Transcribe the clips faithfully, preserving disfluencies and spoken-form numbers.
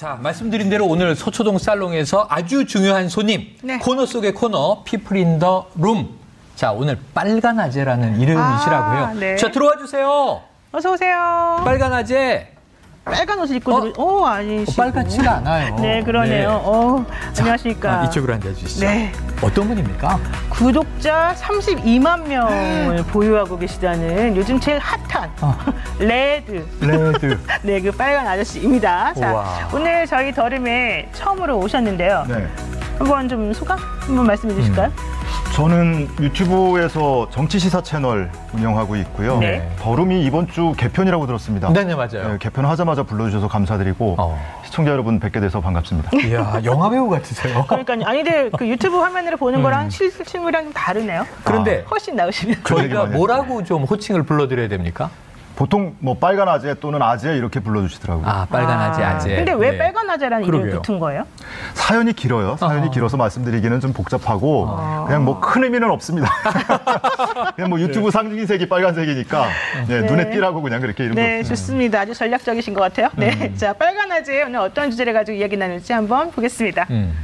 자, 말씀드린 대로 오늘 서초동 살롱에서 아주 중요한 손님, 네. 코너 속의 코너, 피플 인 더 룸. 자, 오늘 빨간 아재라는 이름이시라고요. 아, 네. 자, 들어와 주세요. 어서 오세요. 빨간 아재. 빨간 옷을 입고 어? 들어. 오, 아니시고. 어, 빨갛지가 않아요. 네, 그러네요. 네. 어, 자, 안녕하십니까. 아, 이쪽으로 앉아주시죠. 네. 어떤 분입니까? 구독자 삼십이만 명을 보유하고 계시다는 요즘 제일 핫한 어. 레드. 레드. 네, 그 빨간 아저씨입니다. 자, 우와. 오늘 저희 더름에 처음으로 오셨는데요. 네. 한번 좀 소감 한번 말씀해 주실까요? 음. 저는 유튜브에서 정치시사 채널 운영하고 있고요. 네. 더룸이 이번 주 개편이라고 들었습니다. 네네, 맞아요. 네, 개편하자마자 불러주셔서 감사드리고 어. 시청자 여러분 뵙게 돼서 반갑습니다. 이야, 영화배우 같으세요. 그러니까요. 아니, 근데 그 유튜브 화면으로 보는 음. 거랑 실제 실물이랑 좀 다르네요. 그런데 아, 훨씬 나으십니다. 저희가 뭐라고 좀 호칭을 불러드려야 됩니까? 보통 뭐 빨간 아재 또는 아재 이렇게 불러주시더라고요. 아, 빨간 아재, 아재. 근데 왜 네. 빨간 아재라는 이름이 붙은 거예요? 사연이 길어요. 사연이 어. 길어서 말씀드리기는 좀 복잡하고 어. 그냥 뭐 큰 의미는 없습니다. 그냥 뭐 유튜브 상징색이 빨간색이니까 네, 네. 눈에 띄라고 그냥 그렇게 이름 네, 붙였어요. 좋습니다. 아주 전략적이신 것 같아요. 네, 음. 자, 빨간 아재 오늘 어떤 주제를 가지고 이야기 나눌지 한번 보겠습니다. 음.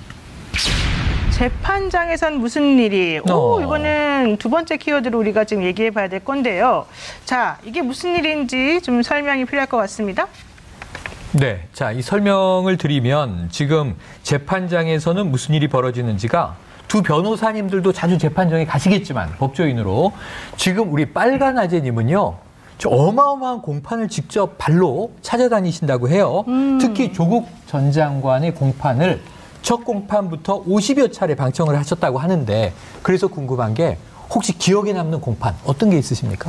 재판장에선 무슨 일이? 오, 어. 이거는 두 번째 키워드로 우리가 지금 얘기해 봐야 될 건데요. 자, 이게 무슨 일인지 좀 설명이 필요할 것 같습니다. 네, 자, 이 설명을 드리면 지금 재판장에서는 무슨 일이 벌어지는지가 두 변호사님들도 자주 재판정에 가시겠지만 법조인으로 지금 우리 빨간 아재님은요. 저 어마어마한 공판을 직접 발로 찾아다니신다고 해요. 음. 특히 조국 전 장관의 공판을 첫 공판부터 오십여 차례 방청을 하셨다고 하는데 그래서 궁금한 게 혹시 기억에 남는 공판 어떤 게 있으십니까?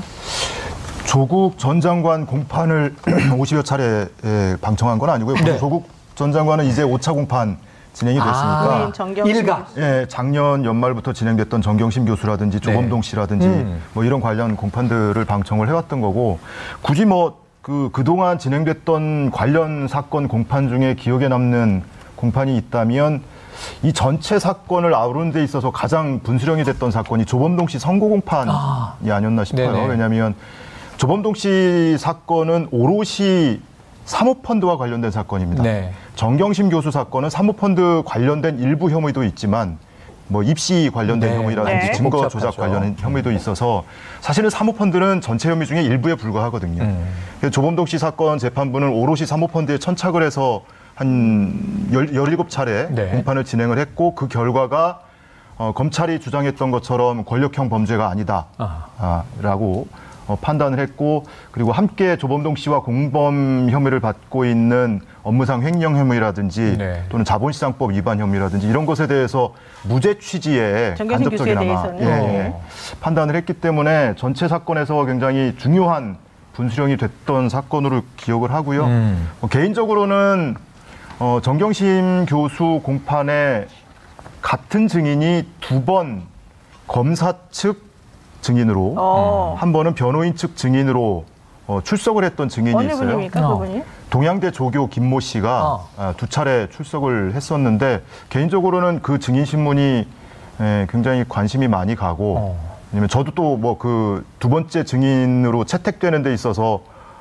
조국 전 장관 공판을 오십여 차례 방청한 건 아니고요. 네. 조국 전 장관은 이제 오 차 공판 진행이 됐으니까 아, 일가. 예, 작년 연말부터 진행됐던 정경심 교수라든지 조범동 네. 씨라든지 음. 뭐 이런 관련 공판들을 방청을 해왔던 거고 굳이 뭐 그 그동안 진행됐던 관련 사건 공판 중에 기억에 남는 공판이 있다면 이 전체 사건을 아우르는 데 있어서 가장 분수령이 됐던 사건이 조범동 씨 선고 공판이 아. 아니었나 싶어요. 네네. 왜냐하면 조범동 씨 사건은 오롯이 사모펀드와 관련된 사건입니다. 네. 정경심 교수 사건은 사모펀드 관련된 일부 혐의도 있지만 뭐 입시 관련된 네. 혐의라든지 네. 증거 복잡하죠. 조작 관련 혐의도 있어서 사실은 사모펀드는 전체 혐의 중에 일부에 불과하거든요. 음. 그래서 조범동 씨 사건 재판부는 오롯이 사모펀드에 천착을 해서 한 열일곱 차례 네. 공판을 진행을 했고 그 결과가 어, 검찰이 주장했던 것처럼 권력형 범죄가 아니다 아, 라고 어, 판단을 했고 그리고 함께 조범동 씨와 공범 혐의를 받고 있는 업무상 횡령 혐의라든지 네. 또는 자본시장법 위반 혐의라든지 이런 것에 대해서 무죄 취지의 간접적이나마 예, 예, 판단을 했기 때문에 전체 사건에서 굉장히 중요한 분수령이 됐던 사건으로 기억을 하고요. 음. 어, 개인적으로는 어, 정경심 교수 공판에 같은 증인이 두 번 검사 측 증인으로 어. 한 번은 변호인 측 증인으로 어, 출석을 했던 증인이 어느 있어요. 분입니까, 어. 그분이? 동양대 조교 김모 씨가 어. 아, 두 차례 출석을 했었는데 개인적으로는 그 증인 신문이 에, 굉장히 관심이 많이 가고 어. 왜냐면 저도 또 뭐 그 두 번째 증인으로 채택되는 데 있어서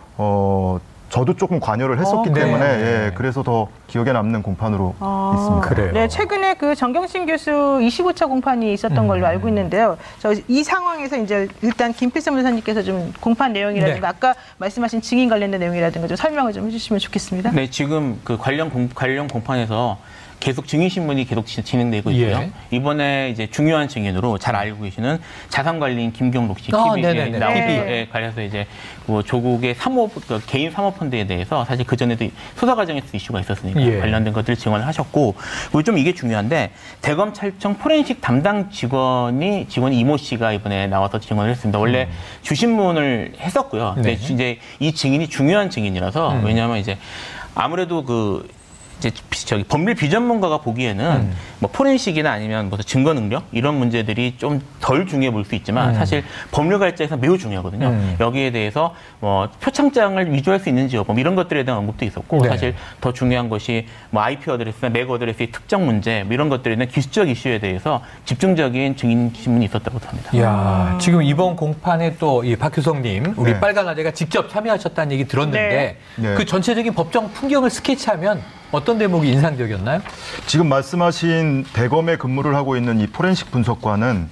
어, 저도 조금 관여를 했었기 어, 때문에 네. 예, 그래서 더 기억에 남는 공판으로 아, 있습니다. 그래요. 네, 최근에 그 정경심 교수 이십오 차 공판이 있었던 음. 걸로 알고 있는데요. 저 이 상황에서 이제 일단 김필성 변호사님께서 좀 공판 내용이라든가 네. 아까 말씀하신 증인 관련된 내용이라든가 좀 설명을 좀 해주시면 좋겠습니다. 네, 지금 그 관련 공, 관련 공판에서 계속 증인 신문이 계속 진행되고 있고요. 예. 이번에 이제 중요한 증인으로 잘 알고 계시는 자산관리인 김경록 씨 아, 티비에 나오는 네. 관해서 이제 뭐 조국의 사모 그 개인 사모펀드에 대해서 사실 그 전에도 수사 과정에서 이슈가 있었으니까 예. 관련된 것들을 증언을 하셨고 그리고 좀 이게 중요한데 대검찰청 포렌식 담당 직원이 직원이 이모 씨가 이번에 나와서 증언을 했습니다. 원래 음. 주신문을 했었고요. 네. 근데 이제 이 증인이 중요한 증인이라서 음. 왜냐하면 이제 아무래도 그 이제 저기 법률 비전문가가 보기에는 음. 뭐 포렌식이나 아니면 뭐 증거 능력 이런 문제들이 좀 덜 중요해 보일 수 있지만 음. 사실 법률가 입장에서 매우 중요하거든요. 음. 여기에 대해서 뭐 표창장을 위조할 수 있는지 여부 이런 것들에 대한 언급도 있었고 네. 사실 더 중요한 것이 뭐 아이피 어드레스나 맥 어드레스의 특정 문제 뭐 이런 것들에 대한 기술적 이슈에 대해서 집중적인 증인 신문이 있었다고 합니다. 이야, 음. 지금 이번 공판에 또 이 박효성님 우리 네. 빨간 아재가 직접 참여하셨다는 얘기 들었는데 네. 그 전체적인 법정 풍경을 스케치하면 어떤 대목이 인상적이었나요? 지금 말씀하신 대검에 근무를 하고 있는 이 포렌식 분석관은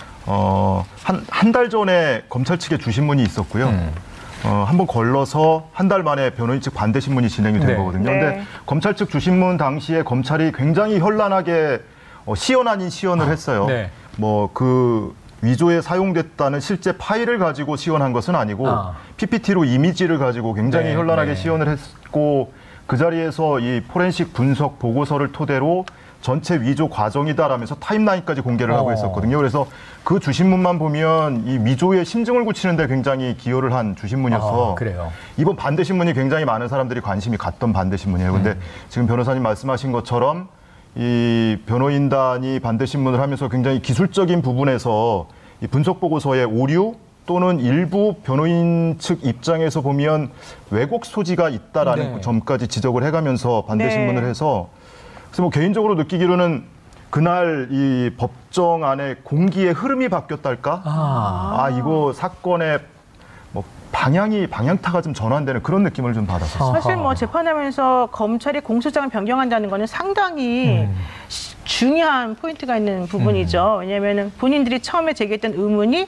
어, 한, 한 달 전에 검찰 측에 주신문이 있었고요. 음. 어, 한번 걸러서 한 달 만에 변호인 측 반대 신문이 진행이 된 네. 거거든요. 네. 근데 검찰 측 주신문 당시에 검찰이 굉장히 현란하게 어, 시연 아닌 시연을 아, 했어요. 네. 뭐 그 위조에 사용됐다는 실제 파일을 가지고 시연한 것은 아니고 아. 피피티로 이미지를 가지고 굉장히 네, 현란하게 네. 시연을 했고 그 자리에서 이 포렌식 분석 보고서를 토대로 전체 위조 과정이다라면서 타임라인까지 공개를 하고 어. 있었거든요. 그래서 그 주신문만 보면 이 위조의 심증을 굳히는데 굉장히 기여를 한 주신문이어서 아, 그래요. 이번 반대 신문이 굉장히 많은 사람들이 관심이 갔던 반대 신문이에요. 근데 음. 지금 변호사님 말씀하신 것처럼 이 변호인단이 반대 신문을 하면서 굉장히 기술적인 부분에서 이 분석 보고서의 오류 또는 일부 변호인 측 입장에서 보면 왜곡 소지가 있다라는 네. 점까지 지적을 해가면서 반대 네. 신문을 해서 그래서 뭐 개인적으로 느끼기로는 그날 이 법정 안에 공기의 흐름이 바뀌었달까? 아, 아 이거 사건의 뭐 방향이 방향타가 좀 전환되는 그런 느낌을 좀 받았었어요. 사실 뭐 재판하면서 검찰이 공소장을 변경한다는 거는 상당히 음. 시- 중요한 포인트가 있는 부분이죠. 음. 왜냐하면 본인들이 처음에 제기했던 의문이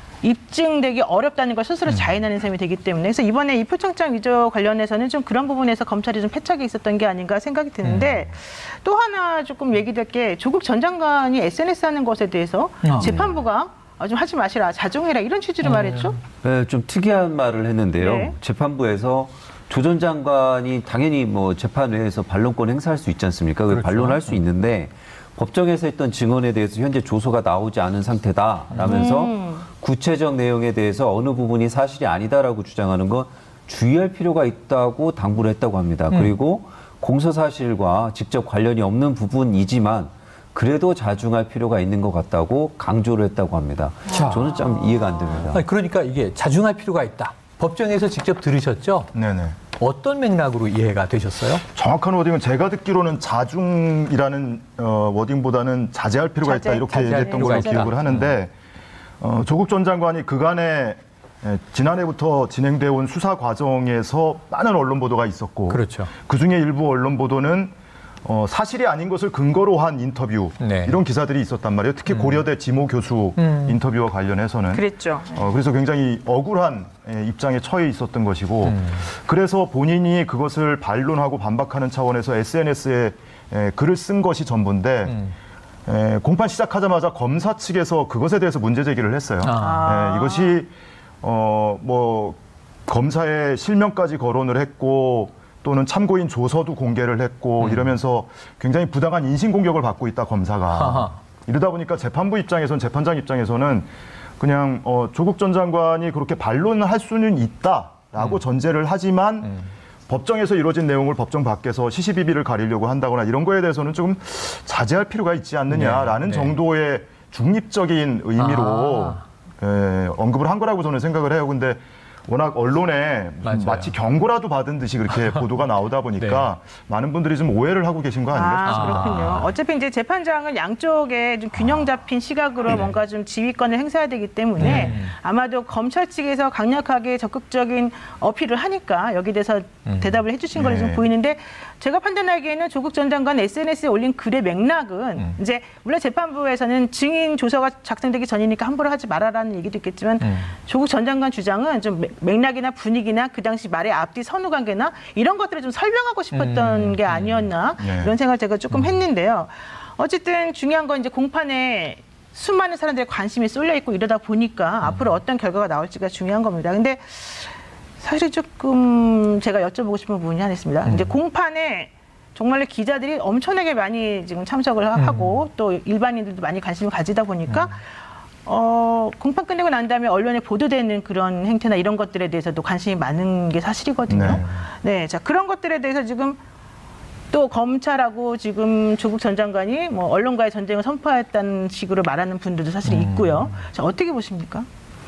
입증되기 어렵다는 걸 스스로 자인하는 셈이 되기 때문에 그래서 이번에 이 표창장 위조 관련해서는 좀 그런 부분에서 검찰이 좀 패착이 있었던 게 아닌가 생각이 드는데 음. 또 하나 조금 얘기될 게 조국 전 장관이 에스엔에스 하는 것에 대해서 아, 재판부가 아, 좀 하지 마시라, 자중해라 이런 취지로 말했죠. 네, 좀 특이한 말을 했는데요. 네. 재판부에서 조 전 장관이 당연히 뭐 재판회에서 반론권 행사할 수 있지 않습니까? 그 그렇죠. 반론할 수 있는데 법정에서 했던 증언에 대해서 현재 조서가 나오지 않은 상태다라면서 음. 구체적 내용에 대해서 어느 부분이 사실이 아니다라고 주장하는 건 주의할 필요가 있다고 당부를 했다고 합니다. 음. 그리고 공소 사실과 직접 관련이 없는 부분이지만 그래도 자중할 필요가 있는 것 같다고 강조를 했다고 합니다. 자. 저는 좀 이해가 안 됩니다. 아니, 그러니까 이게 자중할 필요가 있다. 법정에서 직접 들으셨죠? 네네. 어떤 맥락으로 이해가 되셨어요? 정확한 워딩은 제가 듣기로는 자중이라는 어, 워딩보다는 자제할 필요가 자제, 있다 이렇게 자제할 얘기했던 필요가 걸로 있다. 기억을 하는데 어, 조국 전 장관이 그간에 에, 지난해부터 진행되어 온 수사 과정에서 많은 언론 보도가 있었고 그렇죠. 그중에 일부 언론 보도는 어, 사실이 아닌 것을 근거로 한 인터뷰 네. 이런 기사들이 있었단 말이에요. 특히 고려대 지모 교수 음. 인터뷰와 관련해서는 그랬죠. 어, 그래서 굉장히 억울한 에, 입장에 처해 있었던 것이고 음. 그래서 본인이 그것을 반론하고 반박하는 차원에서 에스엔에스에 에, 글을 쓴 것이 전부인데 음. 에, 공판 시작하자마자 검사 측에서 그것에 대해서 문제 제기를 했어요. 아. 에, 이것이 어, 뭐 검사의 실명까지 거론을 했고 또는 참고인 조서도 공개를 했고 음. 이러면서 굉장히 부당한 인신 공격을 받고 있다 검사가. 하하. 이러다 보니까 재판부 입장에서는 재판장 입장에서는 그냥 어, 조국 전 장관이 그렇게 반론을 할 수는 있다라고 음. 전제를 하지만 음. 법정에서 이루어진 내용을 법정 밖에서 시시비비를 가리려고 한다거나 이런 거에 대해서는 조금 자제할 필요가 있지 않느냐라는 네, 네. 정도의 중립적인 의미로 아. 에, 언급을 한 거라고 저는 생각을 해요. 근데 워낙 언론에 맞아요. 마치 경고라도 받은 듯이 그렇게 보도가 나오다 보니까 많은 분들이 좀 오해를 하고 계신 거 아닌가 아, 싶습니다. 그렇군요. 아. 어차피 이제 재판장은 양쪽에 좀 균형 잡힌 시각으로 뭔가 좀 지휘권을 행사해야 되기 때문에 네. 아마도 검찰 측에서 강력하게 적극적인 어필을 하니까 여기 대해서 음. 대답을 해주신 걸로 네. 좀 보이는데 제가 판단하기에는 조국 전 장관 에스엔에스에 올린 글의 맥락은 음. 이제 물론 재판부에서는 증인 조서가 작성되기 전이니까 함부로 하지 말아라는 얘기도 있겠지만 음. 조국 전 장관 주장은 좀 맥- 맥락이나 분위기나 그 당시 말의 앞뒤 선후 관계나 이런 것들을 좀 설명하고 싶었던 음. 게 아니었나 네. 이런 생각을 제가 조금 했는데요. 어쨌든 중요한 건 이제 공판에 수많은 사람들의 관심이 쏠려 있고 이러다 보니까 앞으로 어떤 결과가 나올지가 중요한 겁니다. 근데 사실 조금 제가 여쭤보고 싶은 부분이 하나 있습니다. 음. 이제 공판에 정말로 기자들이 엄청나게 많이 지금 참석을 하고 또 일반인들도 많이 관심을 가지다 보니까 어, 공판 끝내고 난 다음에 언론에 보도되는 그런 행태나 이런 것들에 대해서도 관심이 많은 게 사실이거든요. 네. 네, 자 그런 것들에 대해서 지금 또 검찰하고 지금 조국 전 장관이 뭐 언론과의 전쟁을 선포했다는 식으로 말하는 분들도 사실 있고요. 자 어떻게 보십니까?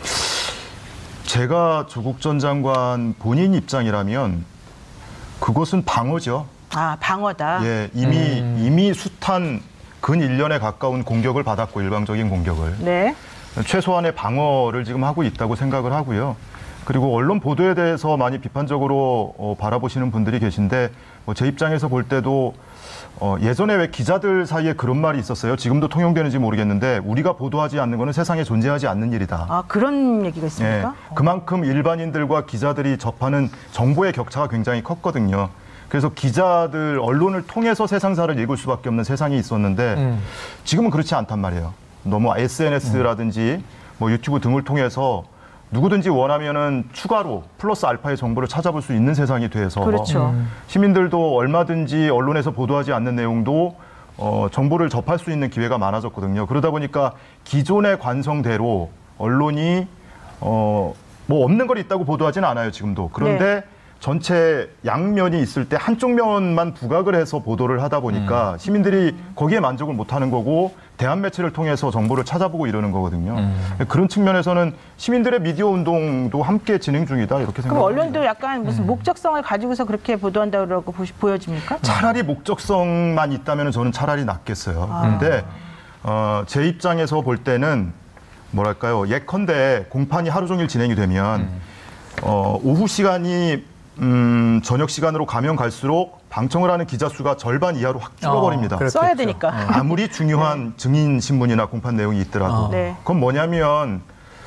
제가 조국 전 장관 본인 입장이라면 그것은 방어죠. 아 방어다. 예, 이미 음. 이미 숱한 근 일 년에 가까운 공격을 받았고 일방적인 공격을 네. 최소한의 방어를 지금 하고 있다고 생각을 하고요. 그리고 언론 보도에 대해서 많이 비판적으로 어, 바라보시는 분들이 계신데 뭐 제 입장에서 볼 때도 어, 예전에 왜 기자들 사이에 그런 말이 있었어요. 지금도 통용되는지 모르겠는데 우리가 보도하지 않는 것은 세상에 존재하지 않는 일이다. 아, 그런 얘기가 있습니까? 예, 그만큼 일반인들과 기자들이 접하는 정보의 격차가 굉장히 컸거든요. 그래서 기자들, 언론을 통해서 세상사를 읽을 수밖에 없는 세상이 있었는데 음. 지금은 그렇지 않단 말이에요. 너무 에스엔에스라든지 뭐 유튜브 등을 통해서 누구든지 원하면은 추가로 플러스 알파의 정보를 찾아볼 수 있는 세상이 돼서 그렇죠. 시민들도 얼마든지 언론에서 보도하지 않는 내용도 어, 정보를 접할 수 있는 기회가 많아졌거든요. 그러다 보니까 기존의 관성대로 언론이 어, 뭐 없는 걸 있다고 보도하지는 않아요, 지금도. 그런데 네. 전체 양면이 있을 때 한쪽 면만 부각을 해서 보도를 하다 보니까 음. 시민들이 거기에 만족을 못하는 거고 대한 매체를 통해서 정보를 찾아보고 이러는 거거든요. 음. 그런 측면에서는 시민들의 미디어 운동도 함께 진행 중이다 이렇게 그럼 생각합니다. 언론도 약간 무슨 목적성을 가지고서 그렇게 보도한다고 보시- 보여집니까? 차라리 목적성만 있다면 저는 차라리 낫겠어요. 그런데 어, 제 입장에서 볼 때는 뭐랄까요. 예컨대 공판이 하루 종일 진행이 되면 어, 오후 시간이 음, 저녁 시간으로 가면 갈수록 방청을 하는 기자 수가 절반 이하로 확 줄어버립니다. 어, 그렇겠죠. 써야 되니까. 아무리 중요한 증인 신문이나 공판 내용이 있더라도. 어. 네. 그건 뭐냐면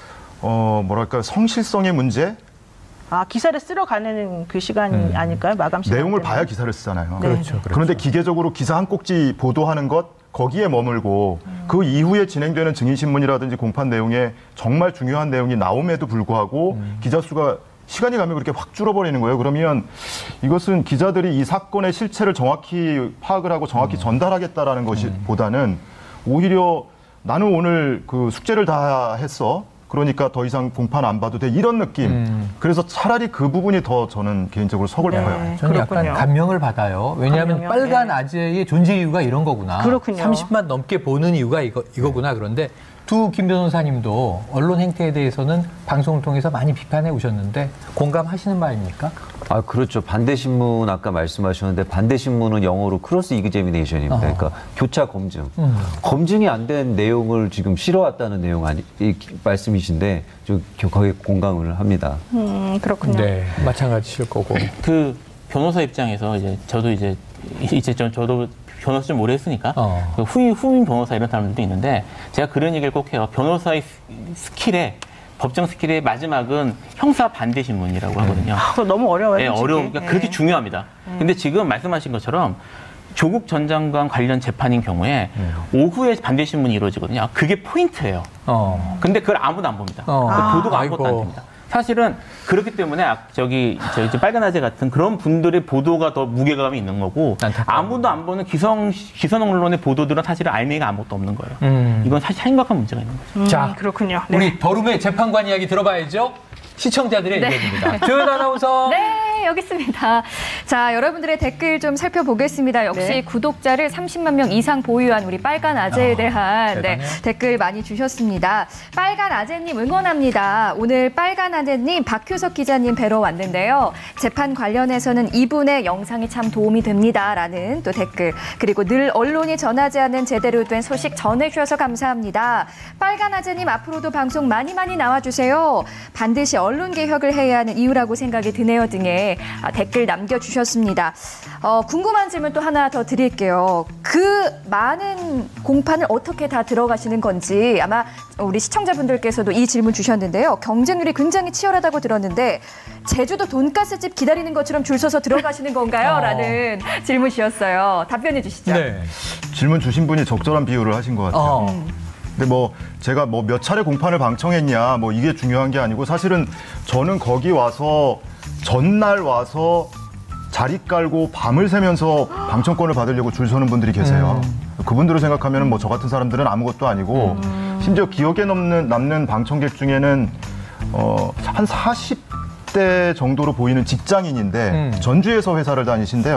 어, 뭐랄까요. 성실성의 문제? 아, 기사를 쓰러 가는 그 시간이 아닐까요? 마감 시간. 내용을 때문에. 봐야 기사를 쓰잖아요. 네. 그렇죠. 그렇죠. 그런데 기계적으로 기사 한 꼭지 보도하는 것 거기에 머물고 그 이후에 진행되는 증인신문이라든지 공판 내용에 정말 중요한 내용이 나옴에도 불구하고 기자 수가 시간이 가면 그렇게 확 줄어버리는 거예요. 그러면 이것은 기자들이 이 사건의 실체를 정확히 파악을 하고 정확히 전달하겠다라는 것이 보다는 오히려 나는 오늘 그 숙제를 다 했어. 그러니까 더 이상 공판 안 봐도 돼. 이런 느낌. 음. 그래서 차라리 그 부분이 더 저는 개인적으로 서글퍼요. 네. 저는 그렇군요. 약간 감명을 받아요. 왜냐하면 감명이요? 빨간 네. 아재의 존재 이유가 이런 거구나. 그렇군요. 삼십만 넘게 보는 이유가 이거, 이거구나. 그런데 두 김 변호사님도 언론 행태에 대해서는 방송을 통해서 많이 비판해 오셨는데 공감하시는 바입니까? 아, 그렇죠. 반대 신문 아까 말씀하셨는데 반대 신문은 영어로 크로스 이그제미네이션입니다. 어. 그러니까 교차 검증. 음. 검증이 안 된 내용을 지금 실어왔다는 내용 아니 이, 말씀이신데 저 거기에 공감을 합니다. 음, 그렇군요. 네, 마찬가지실 거고. 그 변호사 입장에서 이제 저도 이제 이제 좀 저도 변호사 좀 오래 했으니까 어. 그 후임 후임 변호사 이런 사람들도 있는데 제가 그런 얘기를 꼭 해요. 변호사의 스- 스킬에 법정 스킬의 마지막은 형사 반대 신문이라고 하거든요. 아, 그거 너무 어려워요. 네, 솔직히. 어려운, 그러니까 그렇게 네. 중요합니다. 근데 지금 말씀하신 것처럼 조국 전 장관 관련 재판인 경우에 오후에 반대 신문이 이루어지거든요. 그게 포인트예요. 어. 근데 그걸 아무도 안 봅니다. 어. 그러니까 아, 보도가 아무것도 아이고. 안 됩니다. 사실은 그렇기 때문에 아- 저기 저희 이제 빨간 아재 같은 그런 분들의 보도가 더 무게감이 있는 거고 안타까워. 아무도 안 보는 기성 기성 언론의 보도들은 사실은 알맹이가 아무것도 없는 거예요. 음. 이건 사실 심각한 문제가 있는 거죠. 음, 자, 그렇군요. 네. 우리 더룸의 재판관 이야기 들어봐야죠. 시청자들의 네. 이야기입니다. 조연 아나운서. 네, 여기 있습니다. 자, 여러분들의 댓글 좀 살펴보겠습니다. 역시 네. 구독자를 삼십만 명 이상 보유한 우리 빨간 아재에 아, 대한 네, 대단해요. 댓글 많이 주셨습니다. 빨간 아재님 응원합니다. 오늘 빨간 아재님 박효석 기자님 뵈러 왔는데요. 재판 관련해서는 이분의 영상이 참 도움이 됩니다라는 또 댓글. 그리고 늘 언론이 전하지 않는 제대로 된 소식 전해주셔서 감사합니다. 빨간 아재님 앞으로도 방송 많이 많이 나와주세요. 반드시 언론 개혁을 해야 하는 이유라고 생각이 드네요 등의 아, 댓글 남겨주셨습니다. 어, 궁금한 질문 또 하나 더 드릴게요. 그 많은 공판을 어떻게 다 들어가시는 건지 아마 우리 시청자분들께서도 이 질문 주셨는데요. 경쟁률이 굉장히 치열하다고 들었는데 제주도 돈가스집 기다리는 것처럼 줄 서서 들어가시는 건가요? 어. 라는 질문이었어요. 답변해 주시죠. 네. 질문 주신 분이 적절한 비유를 하신 것 같아요. 어. 근데 뭐 제가 뭐 몇 차례 공판을 방청했냐 뭐 이게 중요한 게 아니고 사실은 저는 거기 와서 전날 와서 자리 깔고 밤을 새면서 방청권을 받으려고 줄 서는 분들이 계세요. 그분들을 생각하면 뭐 저 같은 사람들은 아무것도 아니고 심지어 기억에 남는 남는 방청객 중에는 어, 한 사십 대 정도로 보이는 직장인인데 음. 전주에서 회사를 다니신데요.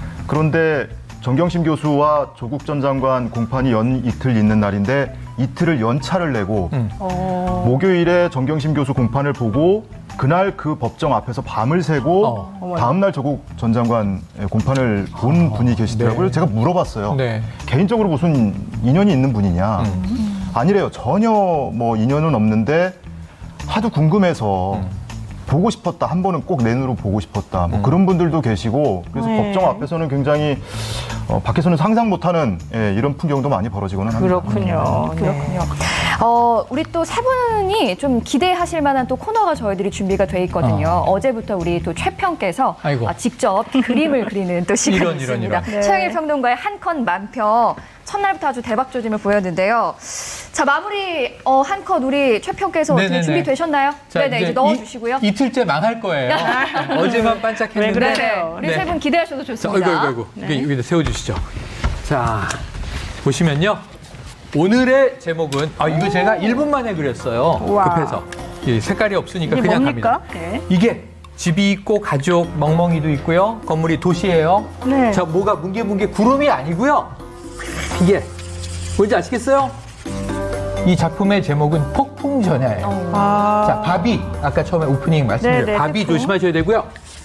그런데 정경심 교수와 조국 전 장관 공판이 연 이틀 있는 날인데 이틀을 연차를 내고 음. 어, 목요일에 정경심 교수 공판을 보고 그날 그 법정 앞에서 밤을 새고 어. 다음날 조국 전 장관 공판을 본 분이 계시더라고요. 네. 제가 물어봤어요. 네. 개인적으로 무슨 인연이 있는 분이냐. 음. 아니래요. 전혀 뭐 인연은 없는데 하도 궁금해서 보고 싶었다. 한 번은 꼭 내 눈으로 보고 싶었다. 뭐 음. 그런 분들도 계시고 그래서 네. 법정 앞에서는 굉장히 어, 밖에서는 상상 못하는 예, 이런 풍경도 많이 벌어지고는 합니다. 그렇군요. 네. 그렇군요. 어, 우리 또 세 분이 좀 기대하실 만한 또 코너가 저희들이 준비가 돼 있거든요. 어. 제부터 우리 또 최평께서 아이고. 아, 직접 그림을 그리는 또 시간이 이런, 이런, 있습니다. 이런. 네. 최영일 평론가의 한 컷 만평. 첫날부터 아주 대박 조짐을 보였는데요. 자, 마무리 어, 한 컷 우리 최평께서 어떻게 네네네. 준비되셨나요? 자, 네네, 이제, 이제 넣어주시고요. 이, 이틀째 망할 거예요. 네, 어제만 반짝했는데. 왜 네네. 그러세요? 우리 네. 세 분 기대하셔도 자, 좋습니다. 어이구, 어이구, 어이구. 여기, 여기다 세워주시죠. 자, 보시면요. 오늘의 제목은, 아, 이거 제가 일 분 만에 그렸어요. 우와. 급해서. 이 색깔이 없으니까 이게 그냥 뭡니까? 갑니다. 네. 이게 집이 있고 가족, 멍멍이도 있고요. 건물이 도시예요. 네. 자, 뭐가 뭉게뭉게 구름이 아니고요. 이게 뭔지 아시겠어요? 이 작품의 제목은 폭풍전야예요. 아. 자, 바비. 아까 처음에 오프닝 말씀드린 네네, 바비 태풍. 조심하셔야 되고요.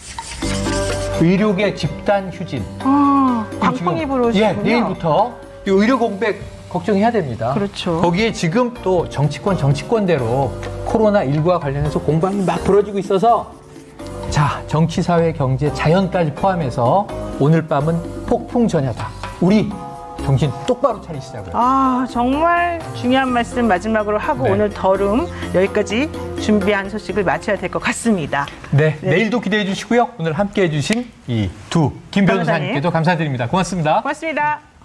의료계 집단 휴진. 아, 광풍이 지금, 불어오시군요. 예, 내일부터 이 의료 공백 걱정해야 됩니다. 그렇죠. 거기에 지금 또 정치권 정치권대로 코로나십구와 관련해서 공방이 막 벌어지고 있어서 자, 정치, 사회, 경제, 자연까지 포함해서 오늘 밤은 폭풍전야다. 우리 정신 똑바로 차리시자고요. 아, 정말 중요한 말씀 마지막으로 하고 네. 오늘 더룸 여기까지 준비한 소식을 마쳐야 될 것 같습니다. 네, 네. 내일도 기대해 주시고요. 오늘 함께 해주신 이 두 김 변호사님. 변호사님께도 감사드립니다. 고맙습니다. 고맙습니다.